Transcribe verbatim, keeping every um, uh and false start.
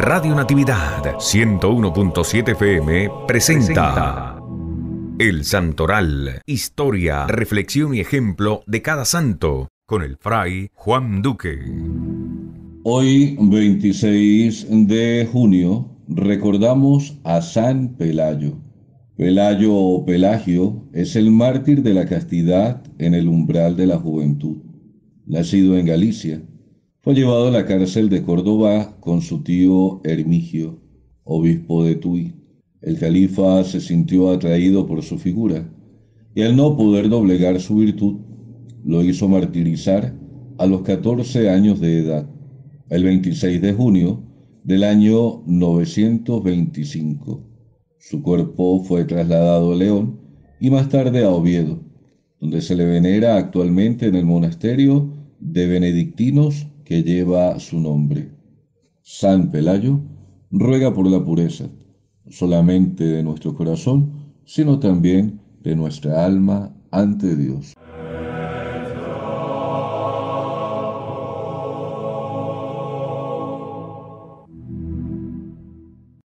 Radio Natividad ciento uno punto siete F M presenta El Santoral, historia, reflexión y ejemplo de cada santo, con el fray Juan Duque. Hoy, veintiséis de junio, recordamos a San Pelayo. Pelayo o Pelagio es el mártir de la castidad en el umbral de la juventud. Nacido en Galicia, fue llevado a la cárcel de Córdoba con su tío Hermigio, obispo de Tui. El califa se sintió atraído por su figura y al no poder doblegar su virtud, lo hizo martirizar a los catorce años de edad, el veintiséis de junio del año novecientos veinticinco. Su cuerpo fue trasladado a León y más tarde a Oviedo, donde se le venera actualmente en el monasterio de benedictinos que lleva su nombre. San Pelayo ruega por la pureza, no solamente de nuestro corazón, sino también de nuestra alma ante Dios.